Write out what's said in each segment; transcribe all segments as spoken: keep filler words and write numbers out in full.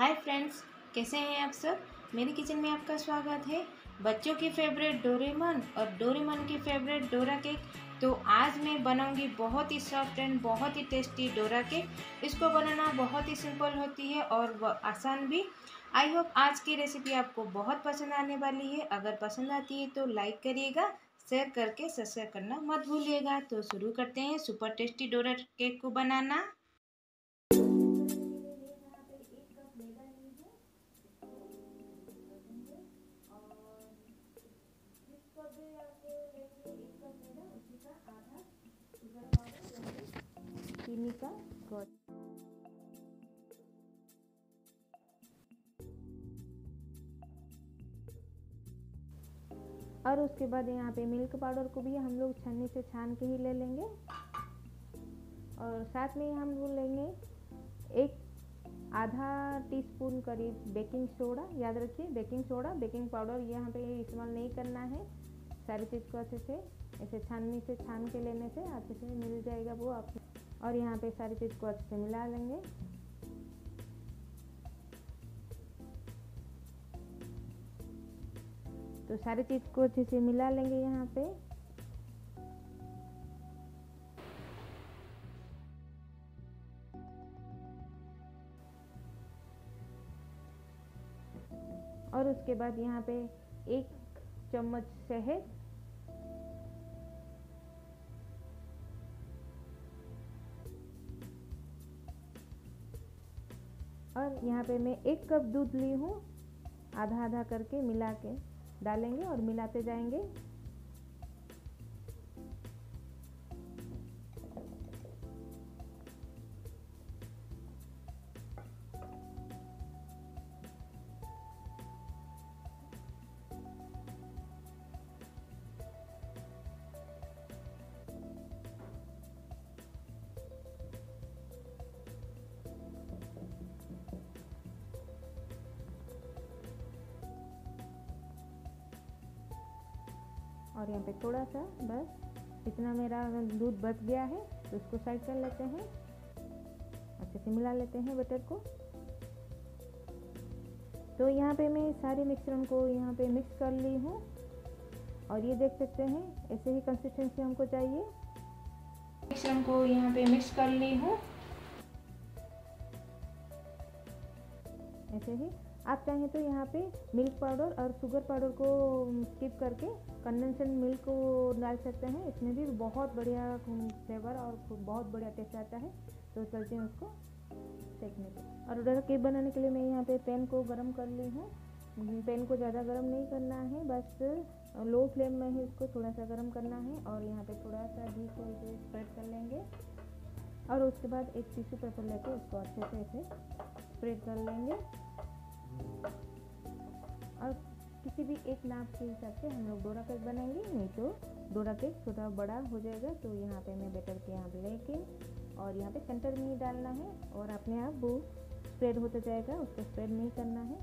Hi friends, कैसे हैं आप सब। मेरे किचन में आपका स्वागत है। बच्चों की फेवरेट डोरेमोन और डोरेमोन की फेवरेट डोरा केक। तो आज मैं बनाऊंगी बहुत ही सॉफ्ट एंड बहुत ही टेस्टी डोरा केक। इसको बनाना बहुत ही सिंपल होती है और आसान भी। आई होप आज की रेसिपी आपको बहुत पसंद आने वाली है। अगर पसंद आती है तो लाइक करिएगा, शेयर करके सब्सक्राइब करना मत भूलिएगा। तो शुरू करते हैं सुपर टेस्टी डोरा केक को बनाना। चीनी का घोल, और उसके बाद यहाँ पे मिल्क पाउडर को भी हम लोग छन्नी से छान के ही ले लेंगे। और साथ में हम लोग लेंगे एक आधा टीस्पून करीब बेकिंग सोडा। याद रखिए बेकिंग सोडा, बेकिंग पाउडर यहाँ पे इस्तेमाल नहीं करना है। सारी चीज़ को अच्छे से ऐसे छाननी से छान के लेने से अच्छे से मिल जाएगा वो आप। और यहाँ पे सारी चीज़ को अच्छे से मिला लेंगे। तो सारी चीज़ को अच्छे से मिला लेंगे यहाँ पे। और उसके बाद यहाँ पे एक चम्मच शहद, और यहाँ पे मैं एक कप दूध ली हूँ। आधा आधा करके मिला के डालेंगे और मिलाते जाएंगे। और यहाँ पे थोड़ा सा बस इतना मेरा दूध बच गया है तो उसको साइड कर लेते हैं। अच्छे से मिला लेते हैं बटर को। तो यहाँ पे मैं सारे मिश्रण को यहाँ पे मिक्स कर ली हूँ। और ये देख सकते हैं ऐसे ही कंसिस्टेंसी हमको चाहिए। मिश्रण को यहाँ पे मिक्स कर ली हूँ ऐसे ही। आप चाहें तो यहाँ पे मिल्क पाउडर और शुगर पाउडर को स्किप करके कंडेंस्ड मिल्क को डाल सकते हैं। इसमें भी बहुत बढ़िया फ्लेवर और बहुत बढ़िया टेस्ट आता है। तो चलते हैं उसको सेकने पे। और डोरा केक बनाने के लिए मैं यहाँ पे पैन को गरम कर ली हूँ। पैन को ज़्यादा गरम नहीं करना है, बस लो फ्लेम में ही इसको थोड़ा सा गरम करना है। और यहाँ पे थोड़ा सा घी को इसे स्प्रेड कर लेंगे। और उसके बाद एक टिश्यू पेपर लेके उसको अच्छे से ऐसे स्प्रेड कर लेंगे। और किसी भी एक नाप के हिसाब से हम लोग डोरा केक बनाएंगे, नहीं तो डोरा केक छोटा बड़ा हो जाएगा। तो यहाँ पे मैं बैटर के यहाँ पे लेके और यहाँ पे सेंटर में ही डालना है और अपने आप वो स्प्रेड होता जाएगा, उसको स्प्रेड नहीं करना है।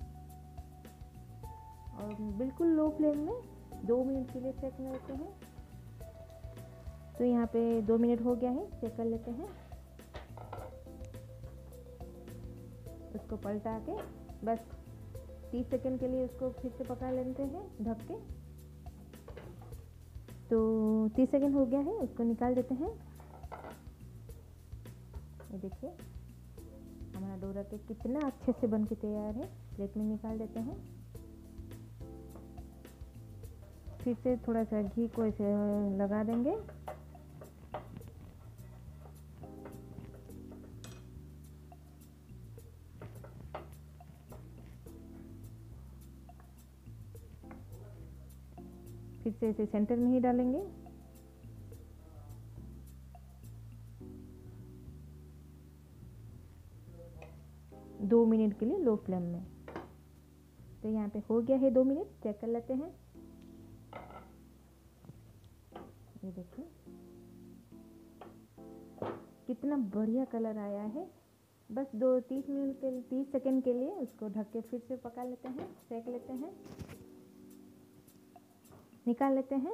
और बिल्कुल लो फ्लेम में दो मिनट के लिए सेक लेते हैं। तो यहाँ पे दो मिनट हो गया है, चेक कर लेते हैं। उसको पलटा के बस तीस सेकंड के लिए उसको फिर से पका लेते हैं ढक के। तो तीस सेकंड हो गया है, उसको निकाल देते हैं। ये देखिए हमारा डोरा केक कितना अच्छे से बन के तैयार है। प्लेट में निकाल देते हैं। फिर से थोड़ा सा घी को ऐसे लगा देंगे। फिर से इसे सेंटर में ही डालेंगे। दो मिनट के लिए लो फ्लेम में। तो यहाँ पे हो गया है दो मिनट, चेक कर लेते हैं। ये देखिए कितना बढ़िया कलर आया है। बस दो तीस मिनट के तीस सेकंड के लिए उसको ढक के फिर से पका लेते हैं, सेक लेते हैं, निकाल लेते हैं।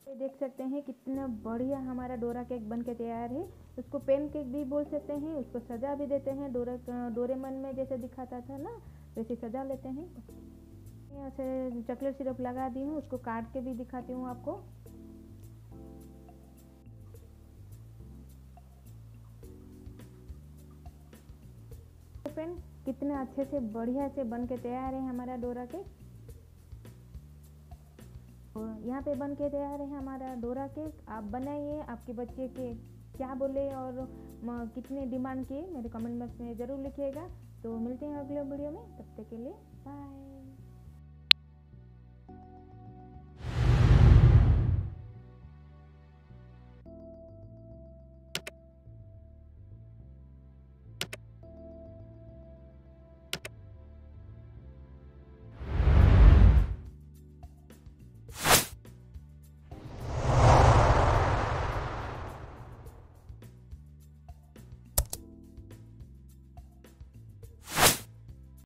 ये देख सकते हैं कितना बढ़िया हमारा डोरा केक बन के तैयार है। उसको पेन केक भी बोल सकते हैं, उसको सजा भी देते हैं, डोरा डोरेमन में जैसे दिखाता था ना वैसे सजा लेते हैं। यहाँ से चॉकलेट सिरप लगा दी हूँ, उसको काट के भी दिखाती हूँ आपको। तो फ्रेंड कितने अच्छे से बढ़िया से बन के तैयार है हमारा डोरा केक। यहाँ पे बन के तैयार है हमारा डोरा केक। आप बनाइए, आपके बच्चे के क्या बोले और कितने डिमांड किए मेरे कमेंट बॉक्स में ज़रूर लिखिएगा। तो मिलते हैं अगले वीडियो में, तब तक के लिए बाय।